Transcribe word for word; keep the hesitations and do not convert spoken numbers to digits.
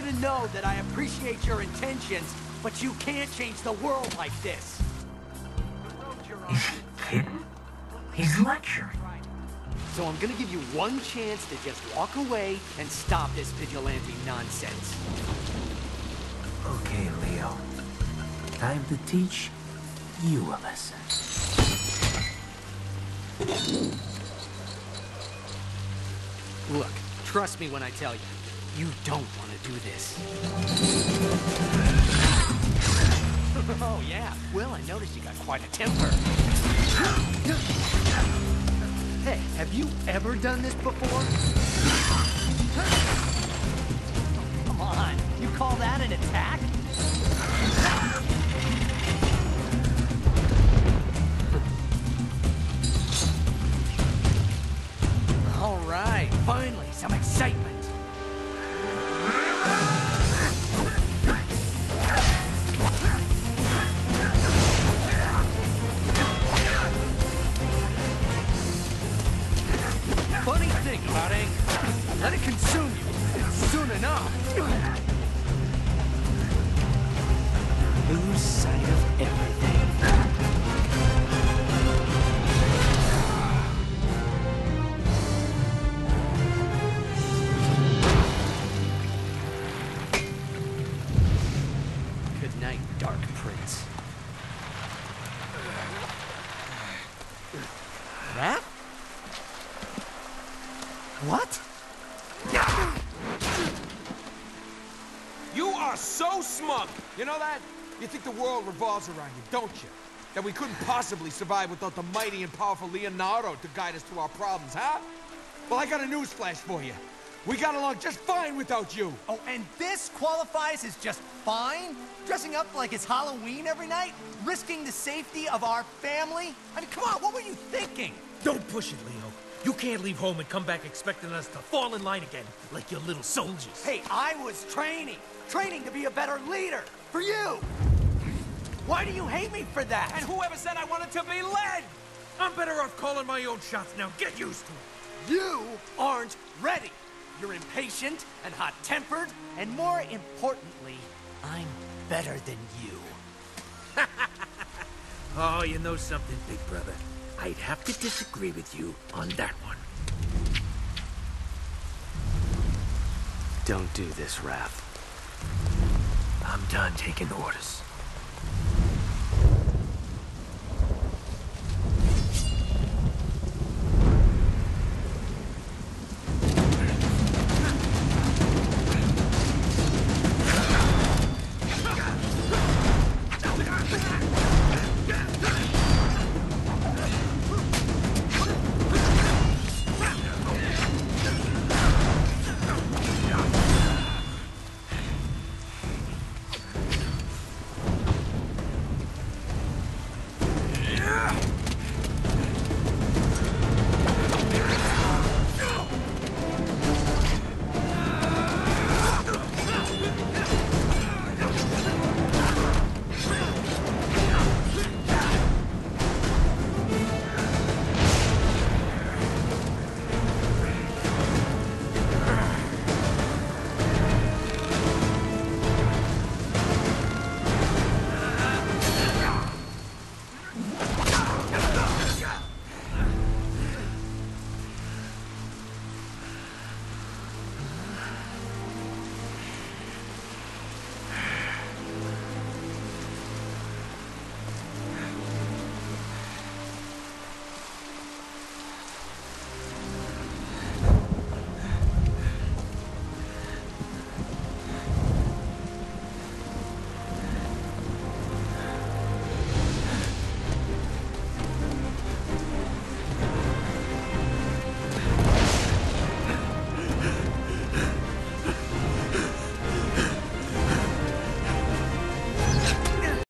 to know that I appreciate your intentions, but you can't change the world like this. The road you're on. Is he kidding? He's lecturing. So I'm gonna give you one chance to just walk away and stop this vigilante nonsense. Okay, Leo. Time to teach you a lesson. Look, trust me when I tell you, you don't want to do this. Oh, yeah. Well, I noticed you got quite a temper. Hey, have you ever done this before? Come on, you call that an attack? All right, finally, some excitement. Funny thing about anger, let it consume you, and soon enough, lose sight of everything. Good night, Dark Prince. Raph? What? You are so smug! You know that? You think the world revolves around you, don't you? That we couldn't possibly survive without the mighty and powerful Leonardo to guide us through our problems, huh? Well, I got a newsflash for you. We got along just fine without you. Oh, and this qualifies as just fine? Dressing up like it's Halloween every night? Risking the safety of our family? I mean, come on, what were you thinking? Don't push it, Leo. You can't leave home and come back expecting us to fall in line again, like your little soldiers. Hey, I was training. Training to be a better leader. For you. Why do you hate me for that? And whoever said I wanted to be led? I'm better off calling my own shots now. Get used to it. You aren't ready. You're impatient and hot-tempered, and more importantly, I'm better than you. Oh, you know something, big brother? I'd have to disagree with you on that one. Don't do this, Raph. I'm done taking orders.